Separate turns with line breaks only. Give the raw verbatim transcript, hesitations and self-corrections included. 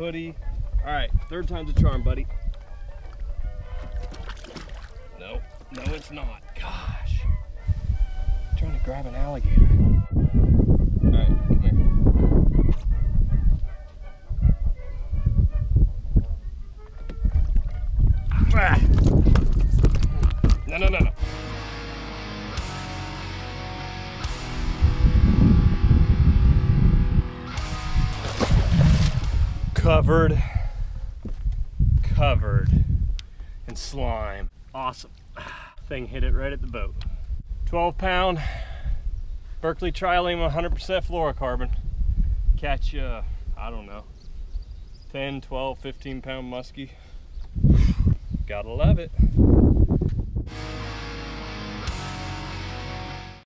nobody. All right, third time's a charm, buddy. No, no, it's not. Gosh, I'm trying to grab an alligator. All right, come here. Ah. No, no, no, no. Covered, covered in slime. Awesome. Thing hit it right at the boat. twelve pound Berkeley Trilene one hundred percent fluorocarbon. Catch, uh, I don't know, ten, twelve, fifteen pound muskie. Gotta love it.